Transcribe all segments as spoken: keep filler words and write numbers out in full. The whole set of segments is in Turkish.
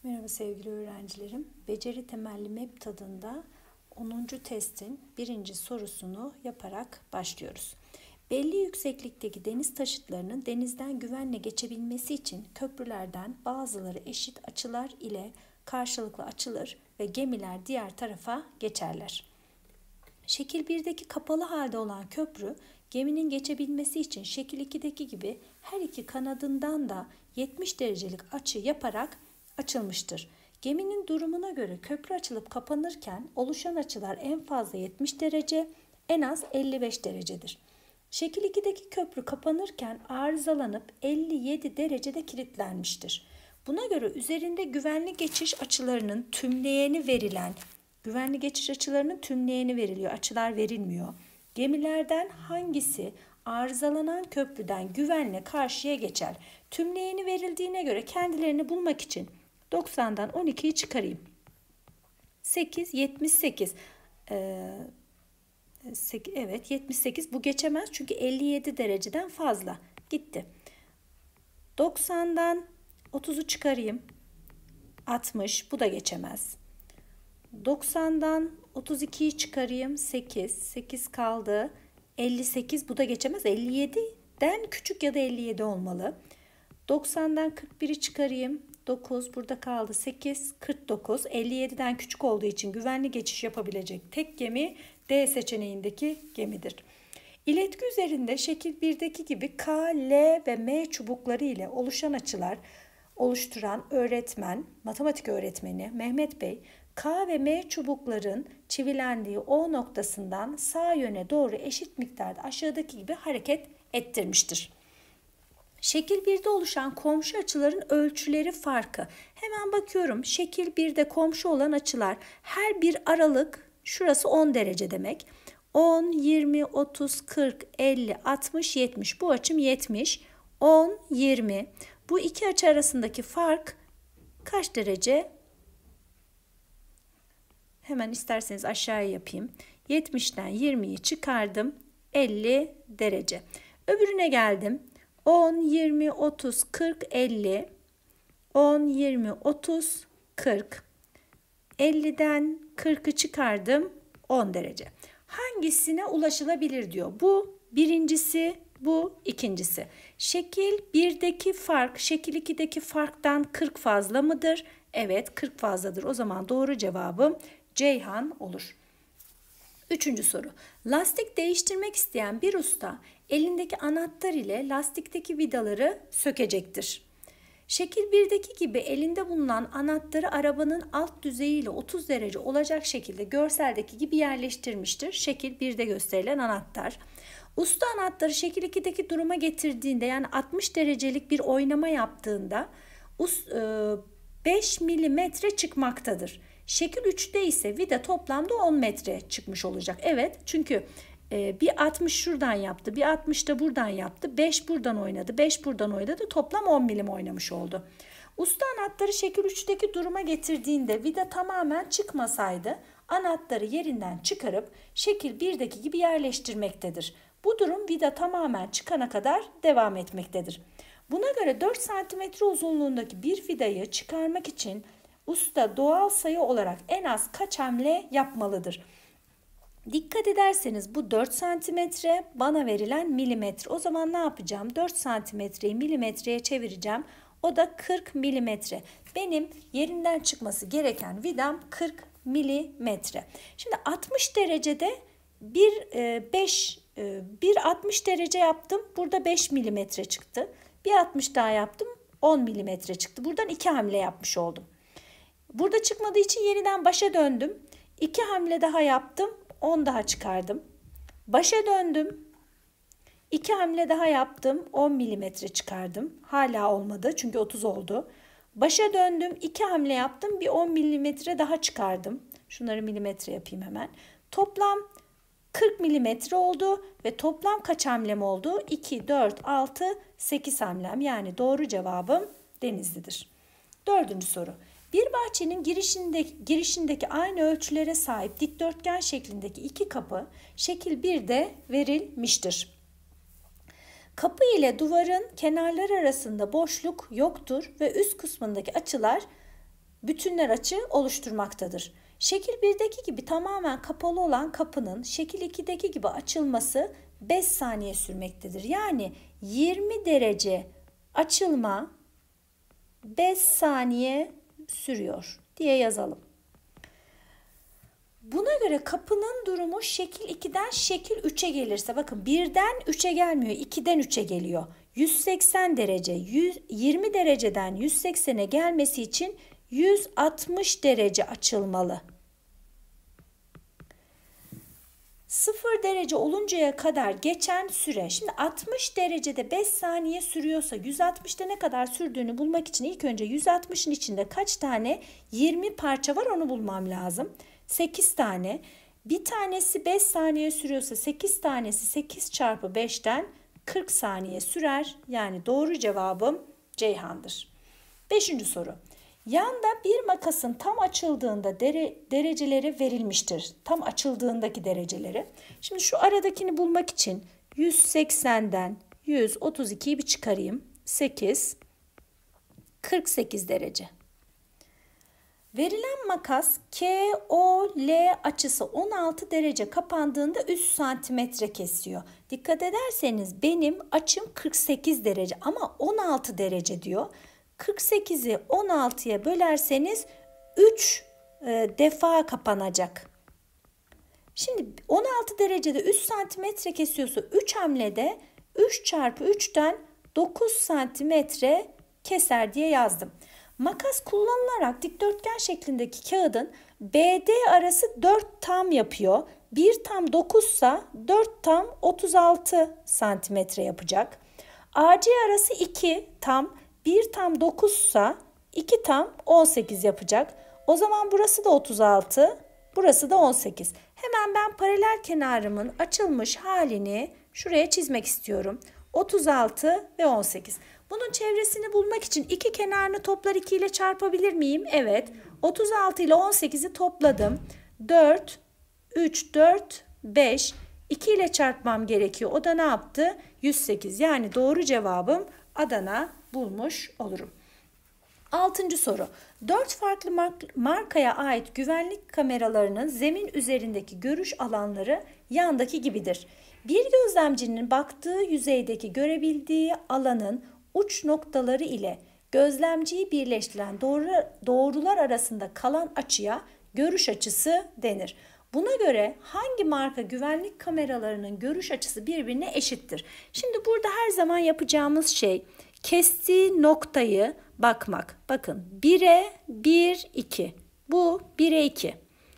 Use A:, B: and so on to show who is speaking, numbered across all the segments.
A: Merhaba sevgili öğrencilerim. Beceri temelli map tadında onuncu testin birinci sorusunu yaparak başlıyoruz. Belli yükseklikteki deniz taşıtlarının denizden güvenle geçebilmesi için köprülerden bazıları eşit açılar ile karşılıklı açılır ve gemiler diğer tarafa geçerler. Şekil birdeki kapalı halde olan köprü, geminin geçebilmesi için şekil ikideki gibi her iki kanadından da yetmiş derecelik açı yaparak açılmıştır. Geminin durumuna göre köprü açılıp kapanırken oluşan açılar en fazla yetmiş derece, en az elli beş derecedir. Şekil ikideki köprü kapanırken arızalanıp elli yedi derecede kilitlenmiştir. Buna göre üzerinde güvenli geçiş açılarının tümleyeni verilen, güvenli geçiş açılarının tümleyeni veriliyor, açılar verilmiyor. Gemilerden hangisi arızalanan köprüden güvenle karşıya geçer? Tümleyeni verildiğine göre kendilerini bulmak için doksandan on ikiyi çıkarayım. sekiz, yetmiş sekiz. Ee, evet yetmiş sekiz bu geçemez çünkü elli yedi dereceden fazla. Gitti. doksandan otuzu çıkarayım. altmış, bu da geçemez. doksandan otuz ikiyi çıkarayım. sekiz, sekiz kaldı. elli sekiz, bu da geçemez. elli yediden küçük ya da elli yedi olmalı. doksandan kırk biri çıkarayım. dokuz, burada kaldı. sekiz, kırk dokuz. elli yediden küçük olduğu için güvenli geçiş yapabilecek tek gemi D seçeneğindeki gemidir. İletki üzerinde şekil birdeki gibi K, L ve M çubukları ile oluşan açılar oluşturan öğretmen, matematik öğretmeni Mehmet Bey, K ve M çubukların çivilendiği O noktasından sağ yöne doğru eşit miktarda aşağıdaki gibi hareket ettirmiştir. Şekil birde oluşan komşu açıların ölçüleri farkı. Hemen bakıyorum. Şekil birde komşu olan açılar her bir aralık, şurası on derece demek. on, yirmi, otuz, kırk, elli, altmış, yetmiş. Bu açım yetmiş. on, yirmi. Bu iki açı arasındaki fark kaç derece? Hemen isterseniz aşağıya yapayım. yetmişten yirmiyi çıkardım. elli derece. Öbürüne geldim. on, yirmi, otuz, kırk, elli. on, yirmi, otuz, kırk. elliden kırkı çıkardım. on derece. Hangisine ulaşılabilir diyor. Bu birincisi, bu ikincisi. Şekil birdeki fark, şekil ikideki farktan kırk fazla mıdır? Evet, kırk fazladır. O zaman doğru cevabım Ceyhan olur. Üçüncü soru. Lastik değiştirmek isteyen bir usta elindeki anahtar ile lastikteki vidaları sökecektir. Şekil birdeki gibi elinde bulunan anahtarı arabanın alt düzeyiyle otuz derece olacak şekilde görseldeki gibi yerleştirmiştir. Şekil birde gösterilen anahtar. Usta anahtarı şekil ikideki duruma getirdiğinde, yani altmış derecelik bir oynama yaptığında beş milimetre çıkmaktadır. Şekil üçte ise vida toplamda on metre çıkmış olacak. Evet, çünkü bir altmış şuradan yaptı, bir altmış da buradan yaptı. beş buradan oynadı, beş buradan oynadı. Toplam on milim oynamış oldu. Usta anahtarı şekil üçteki duruma getirdiğinde vida tamamen çıkmasaydı anahtarı yerinden çıkarıp şekil birdeki gibi yerleştirmektedir. Bu durum vida tamamen çıkana kadar devam etmektedir. Buna göre dört santimetre uzunluğundaki bir vidayı çıkarmak için usta doğal sayı olarak en az kaç hamle yapmalıdır? Dikkat ederseniz bu dört santimetre bana verilen milimetre. O zaman ne yapacağım? dört santimetreyi milimetreye çevireceğim. O da kırk milimetre. Benim yerinden çıkması gereken vidam kırk milimetre. Şimdi altmış derecede bir beş bir altmış derece yaptım. Burada beş milimetre çıktı. Bir altmış daha yaptım. on milimetre çıktı. Buradan iki hamle yapmış oldum. Burada çıkmadığı için yeniden başa döndüm. iki hamle daha yaptım. on daha çıkardım. Başa döndüm. iki hamle daha yaptım. on milimetre çıkardım. Hala olmadı çünkü otuz oldu. Başa döndüm. iki hamle yaptım. Bir on milimetre daha çıkardım. Şunları milimetre yapayım hemen. Toplam kırk milimetre oldu ve toplam kaç hamlem oldu? iki, dört, altı, sekiz hamlem. Yani doğru cevabım Denizli'dir. Dördüncü soru. Bir bahçenin girişindeki, girişindeki aynı ölçülere sahip dikdörtgen şeklindeki iki kapı şekil birde verilmiştir. Kapı ile duvarın kenarları arasında boşluk yoktur ve üst kısmındaki açılar bütünler açı oluşturmaktadır. Şekil birdeki gibi tamamen kapalı olan kapının şekil ikideki gibi açılması beş saniye sürmektedir. Yani yirmi derece açılma beş saniye sürüyor diye yazalım. Buna göre kapının durumu şekil ikiden şekil üçe gelirse, bakın birden üçe gelmiyor, ikiden üçe geliyor. yüz seksen derece, yirmi dereceden yüz seksene gelmesi için yüz altmış derece açılmalı. sıfır derece oluncaya kadar geçen süre. Şimdi altmış derecede beş saniye sürüyorsa yüz altmışta ne kadar sürdüğünü bulmak için ilk önce yüz altmışın içinde kaç tane yirmi parça var onu bulmam lazım. sekiz tane. Bir tanesi beş saniye sürüyorsa sekiz tanesi sekiz çarpı beşten kırk saniye sürer. Yani doğru cevabım Ceyhan'dır. Beşinci soru. Yanda bir makasın tam açıldığında dere, dereceleri verilmiştir. Tam açıldığındaki dereceleri. Şimdi şu aradakini bulmak için yüz seksenden yüz otuz ikiyi bir çıkarayım. sekiz, kırk sekiz derece. Verilen makas K O L açısı on altı derece kapandığında üç santimetre kesiyor. Dikkat ederseniz benim açım kırk sekiz derece ama on altı derece diyor. kırk sekizi on altıya bölerseniz üç e, defa kapanacak. Şimdi on altı derecede üç santimetre kesiyorsa üç hamlede üç çarpı üçten dokuz santimetre keser diye yazdım. Makas kullanılarak dikdörtgen şeklindeki kağıdın B D arası dört tam yapıyor. bir tam dokuz ise dört tam otuz altı santimetre yapacak. A C arası iki tam, bir tam dokuz ise iki tam on sekiz yapacak. O zaman burası da otuz altı, burası da on sekiz. Hemen ben paralel kenarımın açılmış halini şuraya çizmek istiyorum. otuz altı ve on sekiz. Bunun çevresini bulmak için iki kenarını toplar iki ile çarpabilir miyim? Evet. otuz altı ile on sekizi topladım. dört, üç, dört, beş. iki ile çarpmam gerekiyor. O da ne yaptı? yüz sekiz. Yani doğru cevabım Adana bulmuş olurum. Altıncı soru. Dört farklı markaya ait güvenlik kameralarının zemin üzerindeki görüş alanları yandaki gibidir. Bir gözlemcinin baktığı yüzeydeki görebildiği alanın uç noktaları ile gözlemciyi birleştiren doğru, doğrular arasında kalan açıya görüş açısı denir. Buna göre hangi marka güvenlik kameralarının görüş açısı birbirine eşittir? Şimdi burada her zaman yapacağımız şey kestiği noktayı bakmak. Bakın bire bir, iki. Bu bire iki.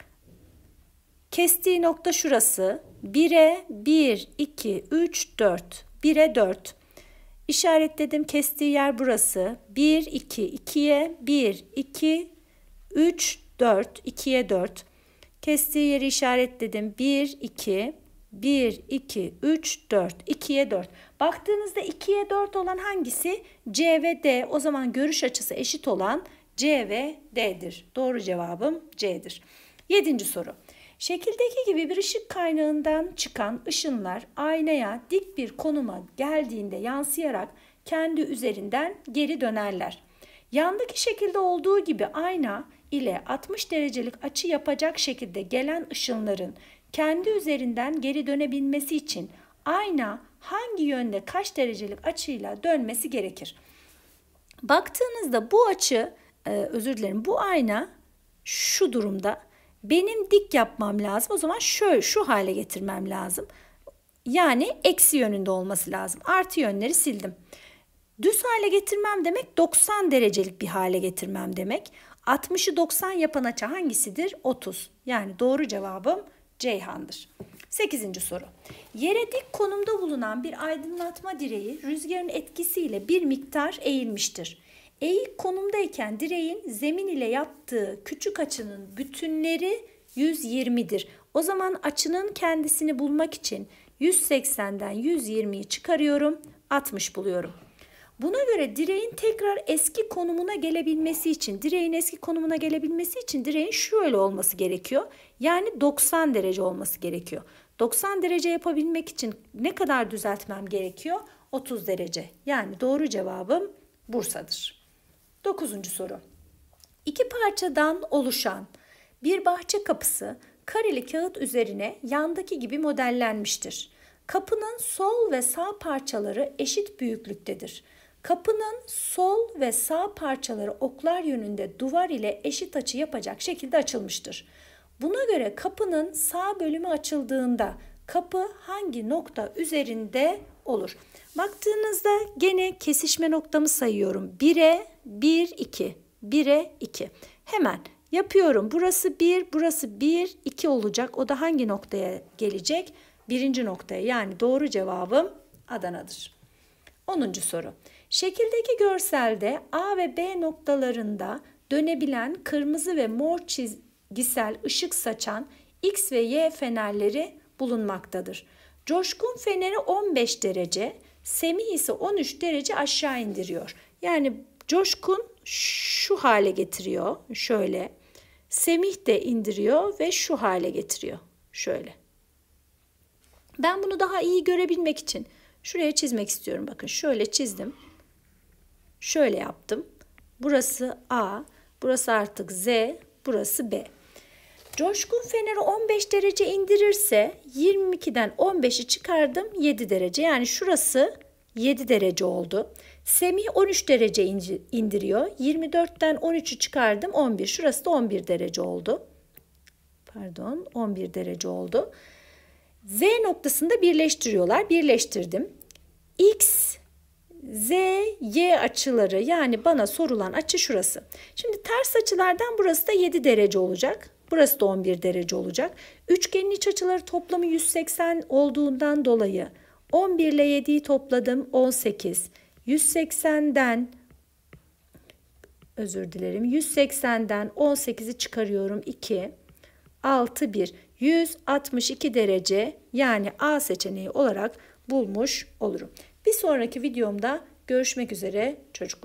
A: Kestiği nokta şurası. bire bir, iki, üç, dört. bire dört. İşaretledim, kestiği yer burası. bir, iki, ikiye bir, iki, üç, dört. ikiye dört. Kestiği yeri işaretledim. bir, iki, bir, iki, üç, dört. ikiye dört. Baktığınızda ikiye dört olan hangisi? C ve D. O zaman görüş açısı eşit olan C ve D'dir. Doğru cevabım C'dir. Yedinci soru. Şekildeki gibi bir ışık kaynağından çıkan ışınlar aynaya dik bir konuma geldiğinde yansıyarak kendi üzerinden geri dönerler. Yandaki şekilde olduğu gibi ayna ile altmış derecelik açı yapacak şekilde gelen ışınların kendi üzerinden geri dönebilmesi için ayna hangi yönde kaç derecelik açıyla dönmesi gerekir? Baktığınızda bu açı, e, özür dilerim, bu ayna şu durumda. Benim dik yapmam lazım. O zaman şöyle şu hale getirmem lazım. Yani eksi yönünde olması lazım. Artı yönleri sildim. Düz hale getirmem demek doksan derecelik bir hale getirmem demek. altmışı doksan yapan açı hangisidir? otuz. Yani doğru cevabım Ceyhan'dır. sekizinci soru. Yere dik konumda bulunan bir aydınlatma direği rüzgarın etkisiyle bir miktar eğilmiştir. Eğik konumdayken direğin zemin ile yaptığı küçük açının bütünleri yüz yirmidir. O zaman açının kendisini bulmak için yüz seksenden yüz yirmiyi çıkarıyorum, altmış buluyorum. Buna göre direğin tekrar eski konumuna gelebilmesi için, direğin eski konumuna gelebilmesi için direğin şöyle olması gerekiyor. Yani doksan derece olması gerekiyor. doksan derece yapabilmek için ne kadar düzeltmem gerekiyor? otuz derece. Yani doğru cevabım Bursa'dır. Dokuzuncu soru. İki parçadan oluşan bir bahçe kapısı kareli kağıt üzerine yandaki gibi modellenmiştir. Kapının sol ve sağ parçaları eşit büyüklüktedir. Kapının sol ve sağ parçaları oklar yönünde duvar ile eşit açı yapacak şekilde açılmıştır. Buna göre kapının sağ bölümü açıldığında kapı hangi nokta üzerinde olur? Baktığınızda gene kesişme noktamı sayıyorum. bire bir, iki. bire iki. Hemen yapıyorum. Burası bir, burası bir, iki olacak. O da hangi noktaya gelecek? Birinci noktaya. Yani doğru cevabım Adana'dır. onuncu soru. Şekildeki görselde A ve B noktalarında dönebilen kırmızı ve mor çizgisel ışık saçan X ve Y fenerleri bulunmaktadır. Coşkun feneri on beş derece, Semih ise on üç derece aşağı indiriyor. Yani Coşkun şu hale getiriyor, şöyle. Semih de indiriyor ve şu hale getiriyor, şöyle. Ben bunu daha iyi görebilmek için şuraya çizmek istiyorum. Bakın şöyle çizdim. Şöyle yaptım. Burası A, burası artık Z, burası B. Coşkun feneri on beş derece indirirse yirmi ikiden on beşi çıkardım yedi derece. Yani şurası yedi derece oldu. Semih on üç derece indiriyor. yirmi dörtten on üçü çıkardım on bir. Şurası da on bir derece oldu. Pardon, on bir derece oldu. Z noktasında birleştiriyorlar. Birleştirdim. X, Z, Y açıları, yani bana sorulan açı şurası. Şimdi ters açılardan burası da yedi derece olacak. Burası da on bir derece olacak. Üçgenin iç açıları toplamı yüz seksen olduğundan dolayı on bir ile yediyi topladım on sekiz. yüz seksenden özür dilerim. yüz seksenden on sekizi çıkarıyorum iki. altı, bir. yüz altmış iki derece, yani A seçeneği olarak bulmuş olurum. Bir sonraki videomda görüşmek üzere çocuklar.